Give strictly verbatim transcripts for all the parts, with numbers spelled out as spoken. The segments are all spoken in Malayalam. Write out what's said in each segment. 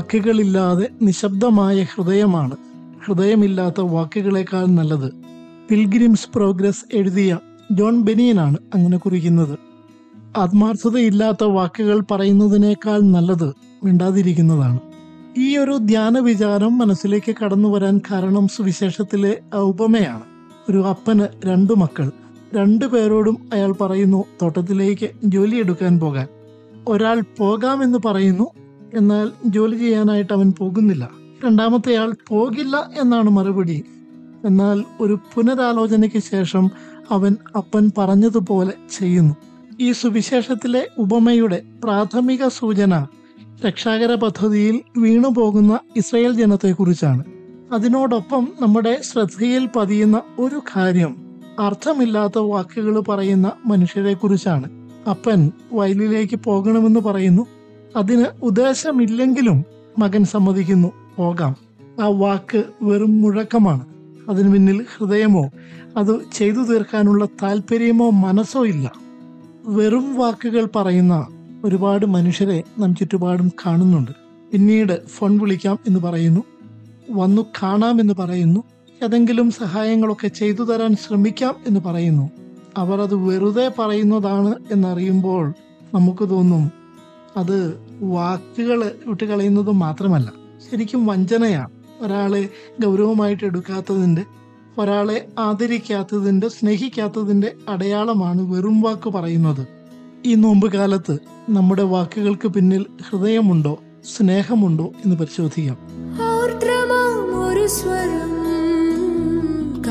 വാക്കുകളില്ലാതെ നിശബ്ദമായ ഹൃദയമാണ് ഹൃദയമില്ലാത്ത വാക്കുകളേക്കാൾ നല്ലത്. പിൽഗ്രിംസ് പ്രോഗ്രസ് എഴുതിയ ജോൺ ബെനിയനാണ് അങ്ങനെ കുറിക്കുന്നത്. ആത്മാർത്ഥതയില്ലാത്ത വാക്കുകൾ പറയുന്നതിനേക്കാൾ നല്ലത് മിണ്ടാതിരിക്കുന്നതാണ്. ഈ ഒരു ധ്യാന വിചാരം മനസ്സിലേക്ക് കടന്നു വരാൻ കാരണം സുവിശേഷത്തിലെ ഉപമയാണ്. ഒരു അപ്പന് രണ്ടു മക്കൾ. രണ്ടു പേരോടും അയാൾ പറയുന്നു തോട്ടത്തിലേക്ക് ജോലിയെടുക്കാൻ പോകാൻ. ഒരാൾ പോകാമെന്ന് പറയുന്നു, എന്നാൽ ജോലി ചെയ്യാനായിട്ട് അവൻ പോകുന്നില്ല. രണ്ടാമത്തെ ആൾ പോകില്ല എന്നാണ് മറുപടി. എന്നാൽ ഒരു പുനരാലോചനയ്ക്ക് ശേഷം അവൻ അപ്പൻ പറഞ്ഞതുപോലെ ചെയ്യുന്നു. ഈ സുവിശേഷത്തിലെ ഉപമയുടെ പ്രാഥമിക സൂചന രക്ഷാകര പദ്ധതിയിൽ വീണുപോകുന്ന ഇസ്രായേൽ ജനത്തെക്കുറിച്ചാണ്. അതിനോടൊപ്പം നമ്മുടെ ശ്രദ്ധയിൽ പതിയുന്ന ഒരു കാര്യം അർത്ഥമില്ലാത്ത വാക്കുകൾ പറയുന്ന മനുഷ്യരെ കുറിച്ചാണ്. അപ്പൻ വയലിലേക്ക് പോകണമെന്ന് പറയുന്നു. അതിന് ഉദ്ദേശമില്ലെങ്കിലും മകൻ സമ്മതിക്കുന്നു, പോകാം. ആ വാക്ക് വെറും മുഴക്കമാണ്. അതിനു പിന്നിൽ ഹൃദയമോ അത് ചെയ്തു തീർക്കാനുള്ള താല്പര്യമോ മനസ്സോ ഇല്ല. വെറും വാക്കുകൾ പറയുന്ന ഒരുപാട് മനുഷ്യരെ നാം ചുറ്റുപാടും കാണുന്നുണ്ട്. പിന്നീട് ഫോൺ വിളിക്കാം എന്ന് പറയുന്നു, വന്നു കാണാമെന്ന് പറയുന്നു, ഏതെങ്കിലും സഹായങ്ങളൊക്കെ ചെയ്തു തരാൻ ശ്രമിക്കാം എന്ന് പറയുന്നു. അവർ അത് വെറുതെ പറയുന്നതാണ് എന്നറിയുമ്പോൾ നമുക്ക് തോന്നും അത് വാക്കുകൾ വിട്ടുകളയുന്നത് മാത്രമല്ല, ശരിക്കും വഞ്ചനയാണ്. ഒരാളെ ഗൗരവമായിട്ട് എടുക്കാത്തതിൻ്റെ, ഒരാളെ ആദരിക്കാത്തതിൻ്റെ, സ്നേഹിക്കാത്തതിൻ്റെ അടയാളമാണ് വെറും വാക്ക് പറയുന്നത്. ഈ നോമ്പ് കാലത്ത് നമ്മുടെ വാക്കുകൾക്ക് പിന്നിൽ ഹൃദയമുണ്ടോ, സ്നേഹമുണ്ടോ എന്ന് പരിശോധിക്കാം. ഒരു സ്വരം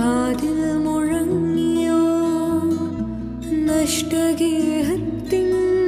കാതിൽ മുഴങ്ങിയോ, നഷ്ടഗേഹത്തിൻ